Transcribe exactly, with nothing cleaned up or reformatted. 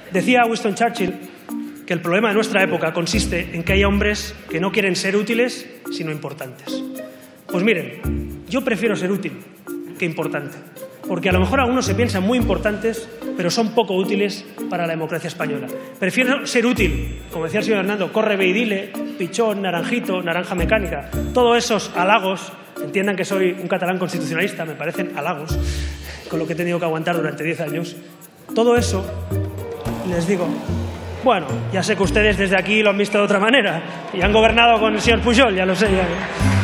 Decía Winston Churchill que el problema de nuestra época consiste en que hay hombres que no quieren ser útiles, sino importantes. Pues miren, yo prefiero ser útil que importante, porque a lo mejor algunos se piensan muy importantes, pero son poco útiles para la democracia española. Prefiero ser útil, como decía el señor Hernando, corre, ve y dile, pichón, naranjito, naranja mecánica, todos esos halagos, entiendan que soy un catalán constitucionalista, me parecen halagos, con lo que he tenido que aguantar durante diez años. Todo eso, les digo, bueno, ya sé que ustedes desde aquí lo han visto de otra manera y han gobernado con el señor Pujol, ya lo sé. Ya.